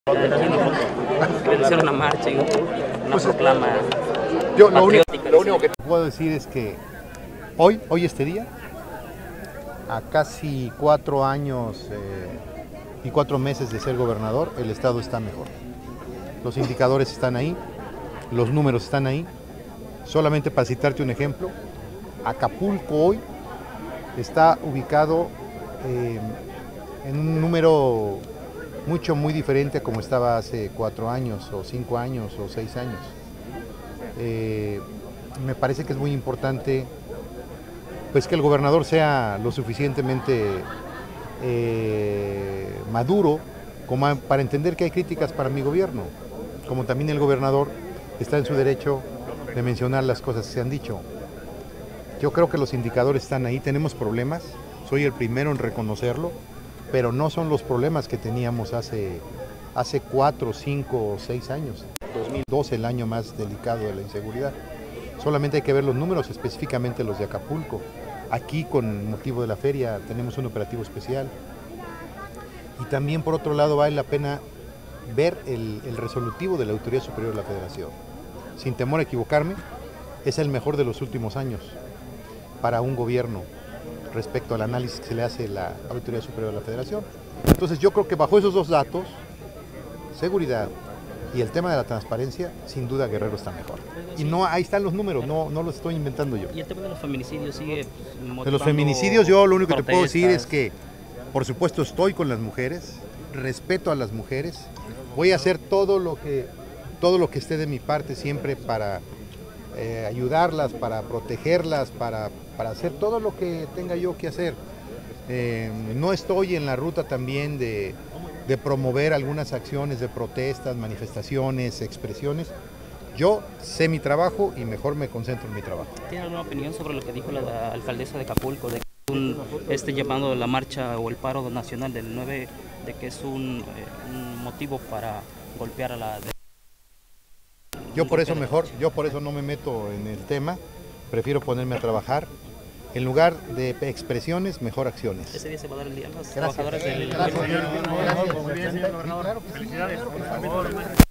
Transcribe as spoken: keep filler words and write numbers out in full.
Quieren hacer una marcha y una pues, proclama yo lo único, lo único que puedo decir es que hoy, hoy este día, a casi cuatro años eh, y cuatro meses de ser gobernador, el estado está mejor. Los indicadores están ahí, los números están ahí. Solamente para citarte un ejemplo, Acapulco hoy está ubicado eh, en un número mucho, muy diferente a como estaba hace cuatro años, o cinco años, o seis años. Eh, me parece que es muy importante pues, que el gobernador sea lo suficientemente eh, maduro como para entender que hay críticas para mi gobierno, como también el gobernador está en su derecho de mencionar las cosas que se han dicho. Yo creo que los indicadores están ahí, tenemos problemas, soy el primero en reconocerlo, pero no son los problemas que teníamos hace, hace cuatro, cinco o seis años. dos mil doce, el año más delicado de la inseguridad. Solamente hay que ver los números, específicamente los de Acapulco. Aquí, con motivo de la feria, tenemos un operativo especial. Y también, por otro lado, vale la pena ver el, el resolutivo de la Auditoría Superior de la Federación. Sin temor a equivocarme, es el mejor de los últimos años para un gobierno respecto al análisis que se le hace a la Auditoría Superior de la Federación. Entonces yo creo que bajo esos dos datos, seguridad y el tema de la transparencia, sin duda Guerrero está mejor. Y no, ahí están los números, no, no los estoy inventando yo. ¿Y el tema de los feminicidios sigue motivando? De los feminicidios yo lo único que te puedo decir es que, por supuesto, estoy con las mujeres, respeto a las mujeres, voy a hacer todo lo que, todo lo que esté de mi parte siempre para eh, ayudarlas, para protegerlas, para, para hacer todo lo que tenga yo que hacer. Eh, no estoy en la ruta también de, de promover algunas acciones de protestas, manifestaciones, expresiones. Yo sé mi trabajo y mejor me concentro en mi trabajo. ¿Tiene alguna opinión sobre lo que dijo la alcaldesa de Acapulco, de que un, este llamado a la marcha o el paro nacional del nueve, de que es un, eh, un motivo para golpear a la... De... Yo por eso mejor, yo por eso no me meto en el tema, prefiero ponerme a trabajar. En lugar de expresiones, mejor acciones. Ese día se va a dar el día a los Gracias. trabajadores del... Gracias. Gracias. Muy bien, señor gobernador. Felicidades, por favor.